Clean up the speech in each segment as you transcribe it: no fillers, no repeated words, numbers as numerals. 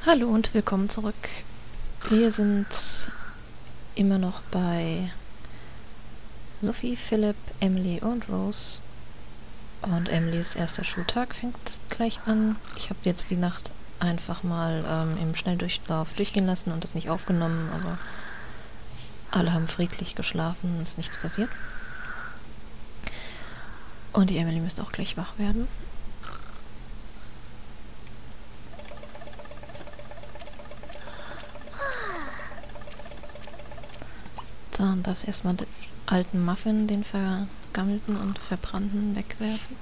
Hallo und willkommen zurück. Wir sind immer noch bei Sophie, Philipp, Emily und Rose. Und Emilys erster Schultag fängt gleich an. Ich habe jetzt die Nacht einfach mal im Schnelldurchlauf durchgehen lassen und das nicht aufgenommen, aber alle haben friedlich geschlafen und ist nichts passiert. Und die Emily müsste auch gleich wach werden. Dann darf sie erstmal den alten Muffin, den vergammelten und verbrannten, wegwerfen.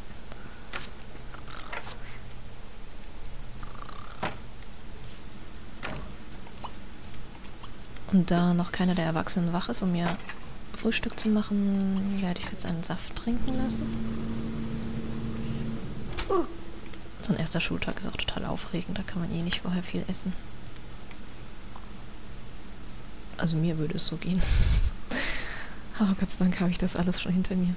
Und da noch keiner der Erwachsenen wach ist, um mir Frühstück zu machen, werde ich jetzt einen Saft trinken lassen. So ein erster Schultag ist auch total aufregend, da kann man eh nicht vorher viel essen. Also mir würde es so gehen. Aber Gott sei Dank habe ich das alles schon hinter mir.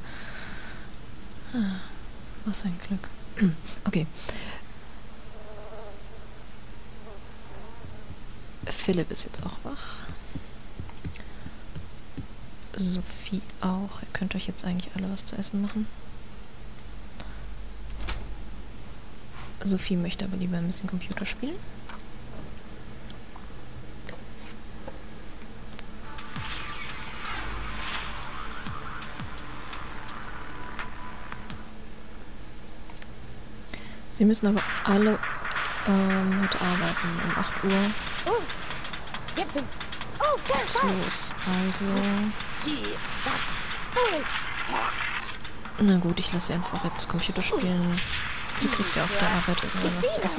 Was ein Glück. Okay. Philipp ist jetzt auch wach. Sophie auch. Ihr könnt euch jetzt eigentlich alle was zu essen machen. Sophie möchte aber lieber ein bisschen Computer spielen. Sie müssen aber alle heute arbeiten um 8 Uhr. Was ist los? Also... Na gut, ich lasse sie einfach jetzt Computer spielen. Sie kriegt ja auf der Arbeit irgendwann was zu essen.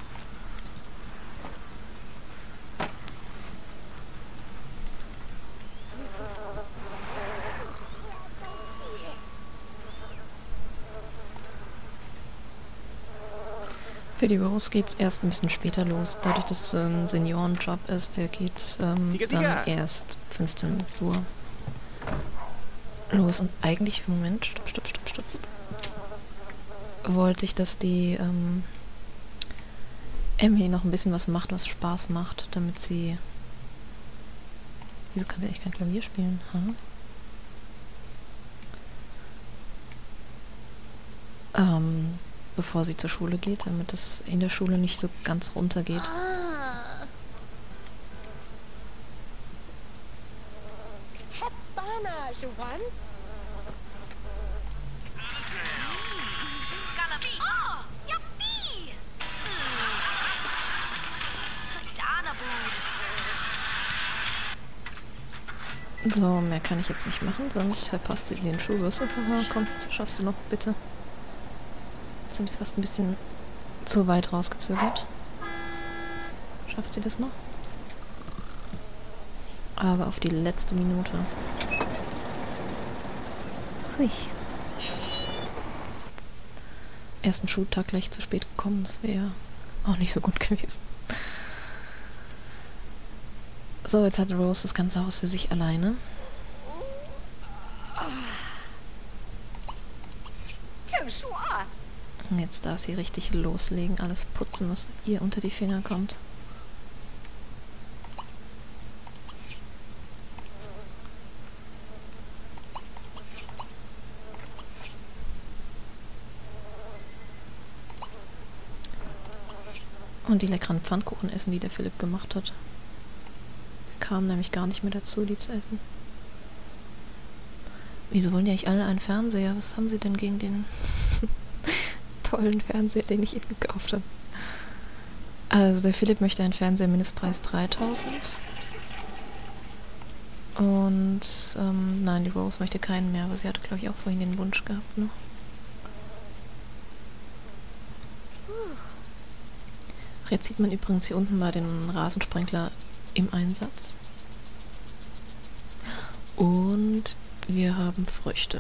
Für die Rose geht es erst ein bisschen später los. Dadurch, dass es ein Seniorenjob ist, der geht dann erst 15 Uhr los. Und eigentlich, Moment, stopp. Wollte ich, dass die Emily noch ein bisschen was macht, was Spaß macht, damit sie... Wieso kann sie eigentlich kein Klavier spielen? Bevor sie zur Schule geht, damit es in der Schule nicht so ganz runtergeht. So, mehr kann ich jetzt nicht machen, sonst verpasst sie den Schulbus. Komm, schaffst du noch, bitte. Jetzt habe ich es fast ein bisschen zu weit rausgezögert. Schafft sie das noch? Aber auf die letzte Minute. Hui. Ersten Schultag gleich zu spät gekommen, das wäre auch nicht so gut gewesen. So, jetzt hat Rose das ganze Haus für sich alleine. Und jetzt darf sie richtig loslegen, alles putzen, was ihr unter die Finger kommt. Und die leckeren Pfannkuchen essen, die der Philipp gemacht hat. Kam nämlich gar nicht mehr dazu, die zu essen. Wieso wollen die eigentlich alle einen Fernseher? Was haben sie denn gegen den tollen Fernseher, den ich ihnen gekauft habe? Also der Philipp möchte einen Fernseher, Mindestpreis 3000. Und nein, die Rose möchte keinen mehr, aber sie hatte, glaube ich, auch vorhin den Wunsch gehabt, ne? Ach, jetzt sieht man übrigens hier unten mal den Rasensprenkler im Einsatz. Und wir haben Früchte.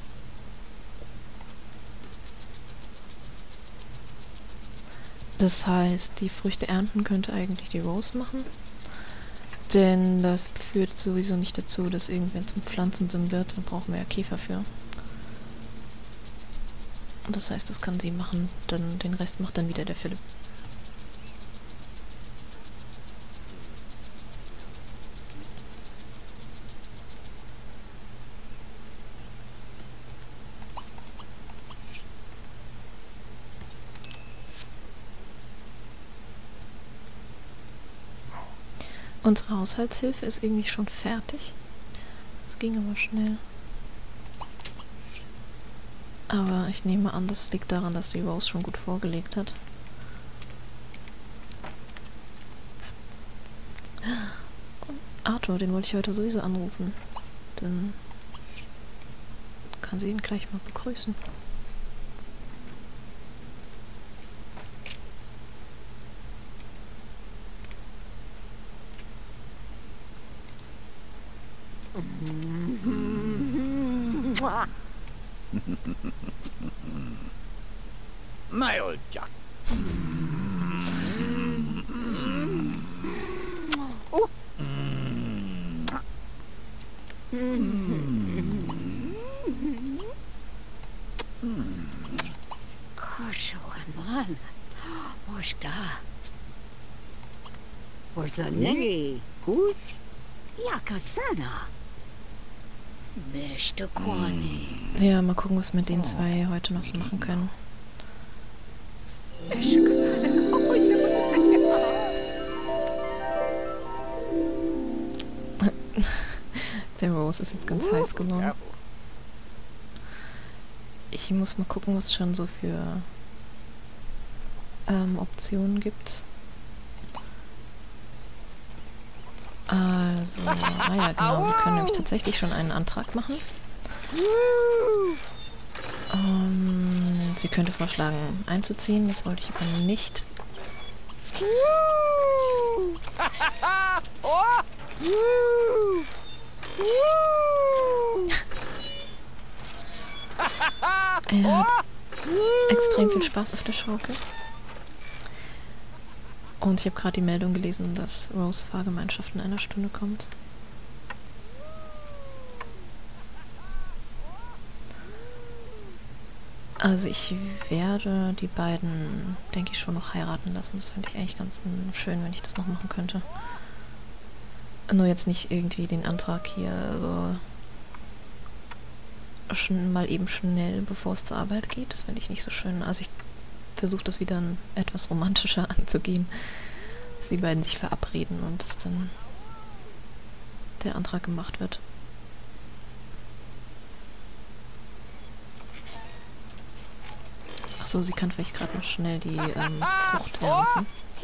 Das heißt, die Früchte ernten könnte eigentlich die Rose machen. Denn das führt sowieso nicht dazu, dass irgendwer zum Pflanzensim wird. Da brauchen wir ja Käfer für. Und das heißt, das kann sie machen. Dann den Rest macht dann wieder der Philipp. Unsere Haushaltshilfe ist irgendwie schon fertig. Das ging aber schnell. Aber ich nehme an, das liegt daran, dass die Rose schon gut vorgelegt hat. Arthur, den wollte ich heute sowieso anrufen. Dann kann sie ihn gleich mal begrüßen. My old Jack. Koşulan hoşta. Orsanegi. Gut. Yakasana. Beste Kwani. Ja, mal gucken, was wir mit den zwei heute noch so machen können. Der Rose ist jetzt ganz heiß geworden. Ich muss mal gucken, was es schon so für Optionen gibt. Also, ja genau, wir können nämlich tatsächlich schon einen Antrag machen. Sie könnte vorschlagen, einzuziehen, das wollte ich aber nicht. Er hat extrem viel Spaß auf der Schaukel. Und ich habe gerade die Meldung gelesen, dass Rose Fahrgemeinschaft in einer Stunde kommt. Also ich werde die beiden, denke ich, schon noch heiraten lassen. Das fände ich eigentlich ganz schön, wenn ich das noch machen könnte. Nur jetzt nicht irgendwie den Antrag hier so schon mal eben schnell, bevor es zur Arbeit geht. Das finde ich nicht so schön. Also ich versuche das wieder etwas romantischer anzugehen. Dass die beiden sich verabreden und dass dann der Antrag gemacht wird. Achso, sie kann vielleicht gerade noch schnell die Frucht ernten.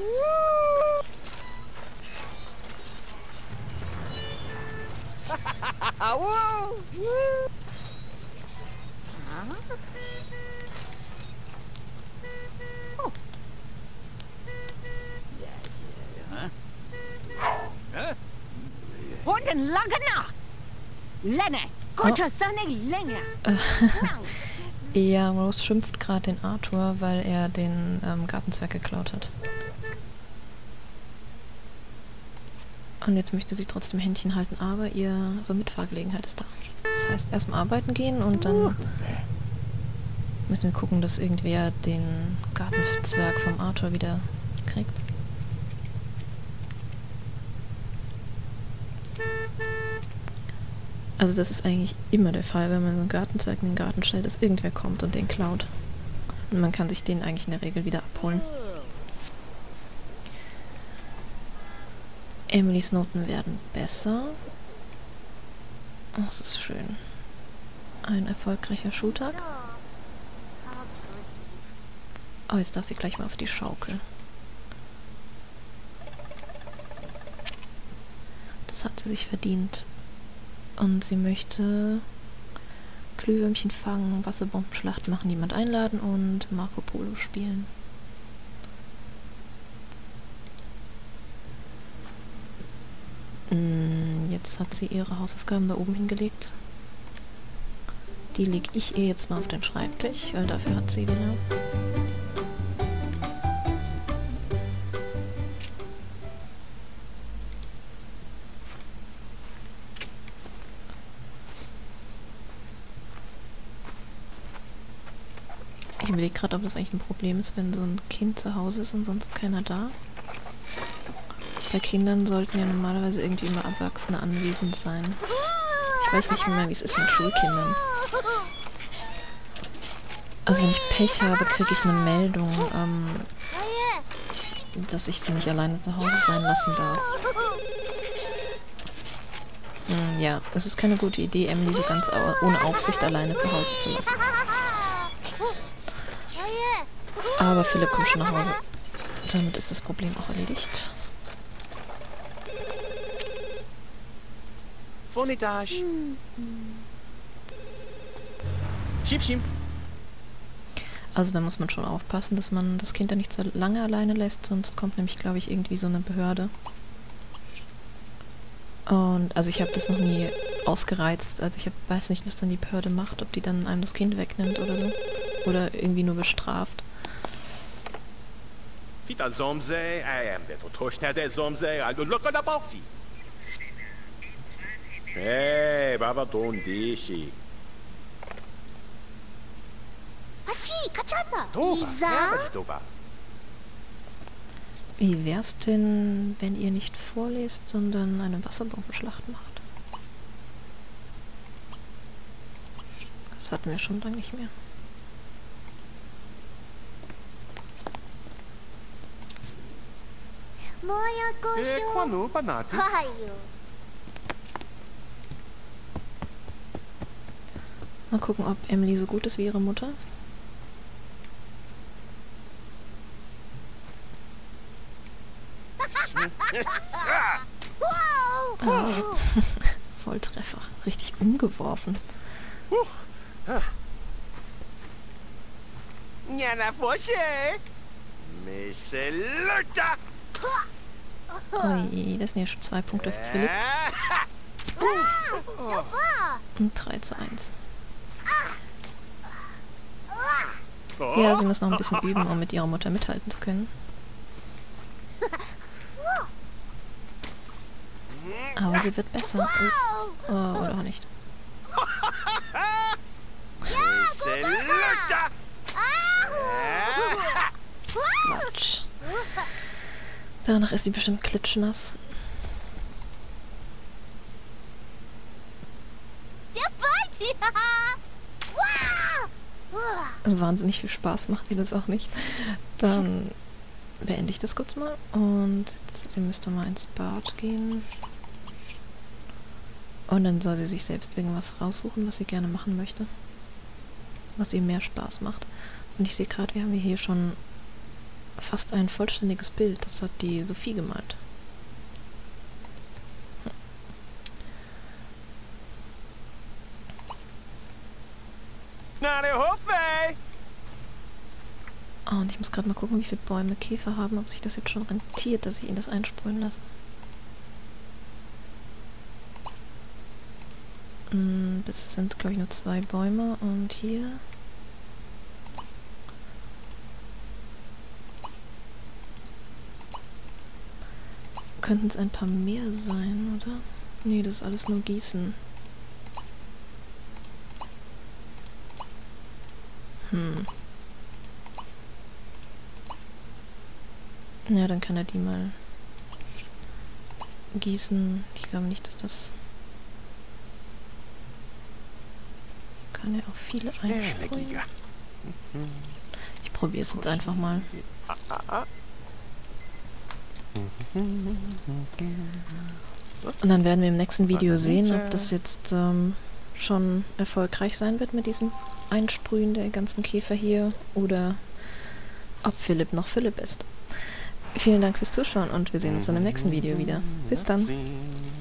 Hunden Lagana. Lenne. Gute Sonne länger. Ja, Rose schimpft gerade den Arthur, weil er den Gartenzwerg geklaut hat. Und jetzt möchte sie trotzdem Händchen halten, aber ihre Mitfahrgelegenheit ist da. Das heißt, erstmal arbeiten gehen und dann müssen wir gucken, dass irgendwer den Gartenzwerg vom Arthur wieder kriegt. Also das ist eigentlich immer der Fall, wenn man so einen Gartenzwerg in den Garten stellt, dass irgendwer kommt und den klaut. Und man kann sich den eigentlich in der Regel wieder abholen. Emilys Noten werden besser. Das ist schön. Ein erfolgreicher Schultag. Oh, jetzt darf sie gleich mal auf die Schaukel. Das hat sie sich verdient. Und sie möchte Glühwürmchen fangen, Wasserbombenschlacht machen, jemand einladen und Marco Polo spielen. Jetzt hat sie ihre Hausaufgaben da oben hingelegt. Die lege ich ihr jetzt noch auf den Schreibtisch, weil dafür hat sie den. Ich überlege gerade, ob das eigentlich ein Problem ist, wenn so ein Kind zu Hause ist und sonst keiner da. Bei Kindern sollten ja normalerweise irgendwie immer Erwachsene anwesend sein. Ich weiß nicht mehr, wie es ist mit Schulkindern. Also wenn ich Pech habe, kriege ich eine Meldung, dass ich sie nicht alleine zu Hause sein lassen darf. Ja, es ist keine gute Idee, Emily so ganz ohne Aufsicht alleine zu Hause zu lassen. Aber Philipp kommt schon nach Hause. Damit ist das Problem auch erledigt. Vornitage. Schieb. Also da muss man schon aufpassen, dass man das Kind da nicht so lange alleine lässt, sonst kommt nämlich, glaube ich, irgendwie so eine Behörde. Und also ich habe das noch nie ausgereizt, also ich weiß nicht, was dann die Behörde macht, ob die dann einem das Kind wegnimmt oder so. Oder irgendwie nur bestraft. Fita Zomze, to Toschnede Zomze, also look at the bossy. Hey, Baba Don Dishi. Ashi, Kachana. Toba. Wie wär's denn, wenn ihr nicht vorlest, sondern eine Wasserbombenschlacht macht? Das hatten wir schon lange nicht mehr. Quando Banati? Mal gucken, ob Emily so gut ist wie ihre Mutter. Ah. Volltreffer. Richtig umgeworfen. Jana Fosche. Misse Luther. Ui, das sind ja schon 2 Punkte für Philipp. Und 3:1. Ja, sie muss noch ein bisschen üben, um mit ihrer Mutter mithalten zu können. Aber sie wird besser. Oder auch nicht. Quatsch. Danach ist sie bestimmt klitschnass. Also wahnsinnig viel Spaß macht ihr das auch nicht. Dann beende ich das kurz mal und sie müsste mal ins Bad gehen. Und dann soll sie sich selbst irgendwas raussuchen, was sie gerne machen möchte. Was ihr mehr Spaß macht. Und ich sehe gerade, wir haben hier schon fast ein vollständiges Bild. Das hat die Sophie gemalt. Und ich muss gerade mal gucken, wie viele Bäume Käfer haben, ob sich das jetzt schon rentiert, dass ich ihnen das einsprühen lasse. Das sind, glaube ich, nur 2 Bäume und hier... Könnten es ein paar mehr sein, oder? Nee, das ist alles nur Gießen. Ja, dann kann er die mal gießen. Ich glaube nicht, dass das... Kann er auch viele einsprühen? Ich probiere es jetzt einfach mal. Und dann werden wir im nächsten Video sehen, ob das jetzt schon erfolgreich sein wird mit diesem Einsprühen der ganzen Käfer hier oder ob Philipp noch Philipp ist. Vielen Dank fürs Zuschauen und wir sehen uns dann im nächsten Video wieder. Bis dann!